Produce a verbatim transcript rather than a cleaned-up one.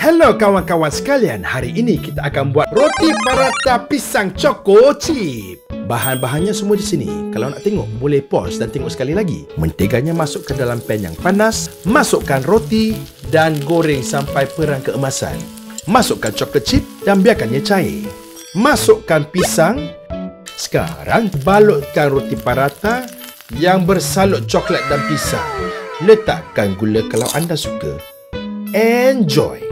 Hello kawan-kawan sekalian, hari ini kita akan buat roti paratha pisang choco chip. Bahan-bahannya semua di sini. Kalau nak tengok, boleh pause dan tengok sekali lagi. Menteganya masuk ke dalam pan yang panas. Masukkan roti dan goreng sampai perang keemasan. Masukkan chocolate chip dan biarkannya cair. Masukkan pisang. Sekarang balutkan roti paratha yang bersalut coklat dan pisang. Letakkan gula kalau anda suka. Enjoy!